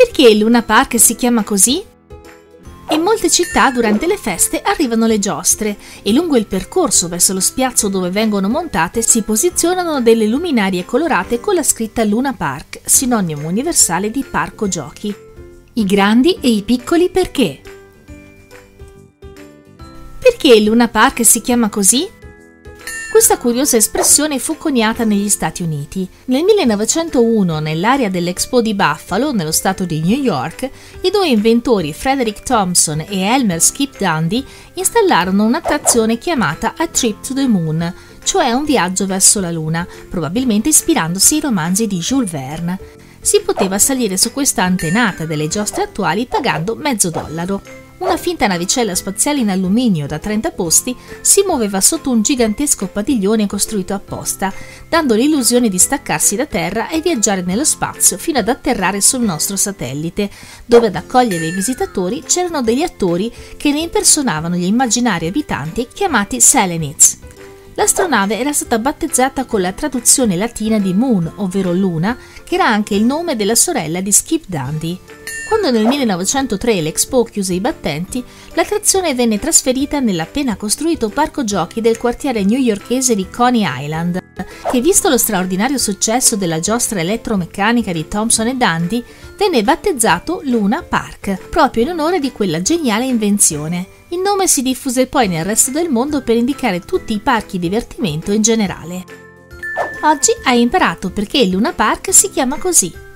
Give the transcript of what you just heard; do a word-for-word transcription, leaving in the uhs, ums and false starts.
Perché il Luna Park si chiama così? In molte città durante le feste arrivano le giostre e lungo il percorso verso lo spiazzo dove vengono montate si posizionano delle luminarie colorate con la scritta Luna Park, sinonimo universale di parco giochi. I grandi e i piccoli perché? Perché il Luna Park si chiama così? Questa curiosa espressione fu coniata negli Stati Uniti. Nel millenovecentouno, nell'area dell'Expo di Buffalo, nello stato di New York, i due inventori Frederick Thompson e Elmer Skip Dundee installarono un'attrazione chiamata A Trip to the Moon, cioè un viaggio verso la Luna, probabilmente ispirandosi ai romanzi di Jules Verne. Si poteva salire su questa antenata delle giostre attuali pagando mezzo dollaro. Una finta navicella spaziale in alluminio da trenta posti si muoveva sotto un gigantesco padiglione costruito apposta, dando l'illusione di staccarsi da terra e viaggiare nello spazio fino ad atterrare sul nostro satellite, dove ad accogliere i visitatori c'erano degli attori che ne impersonavano gli immaginari abitanti chiamati Selenites. L'astronave era stata battezzata con la traduzione latina di Moon, ovvero Luna, che era anche il nome della sorella di Skip Dundee. Quando nel millenovecentotre l'Expo chiuse i battenti, l'attrazione venne trasferita nell'appena costruito parco giochi del quartiere newyorkese di Coney Island, che visto lo straordinario successo della giostra elettromeccanica di Thompson e Dundee, venne battezzato Luna Park, proprio in onore di quella geniale invenzione. Il nome si diffuse poi nel resto del mondo per indicare tutti i parchi divertimento in generale. Oggi hai imparato perché il Luna Park si chiama così.